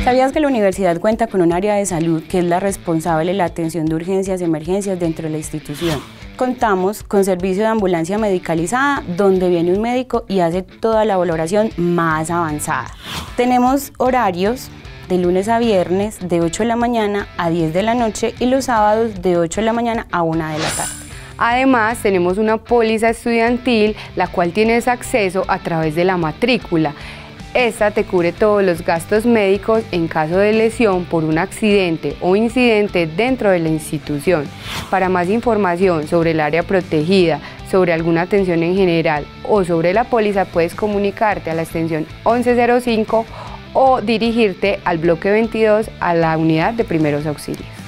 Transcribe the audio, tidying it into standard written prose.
¿Sabías que la universidad cuenta con un área de salud que es la responsable de la atención de urgencias y emergencias dentro de la institución? Contamos con servicio de ambulancia medicalizada, donde viene un médico y hace toda la valoración más avanzada. Tenemos horarios de lunes a viernes de 8 de la mañana a 10 de la noche y los sábados de 8 de la mañana a 1 de la tarde. Además, tenemos una póliza estudiantil, la cual tienes acceso a través de la matrícula. Esta te cubre todos los gastos médicos en caso de lesión por un accidente o incidente dentro de la institución. Para más información sobre el área protegida, sobre alguna atención en general o sobre la póliza, puedes comunicarte a la extensión 1105 o dirigirte al bloque 22 a la unidad de primeros auxilios.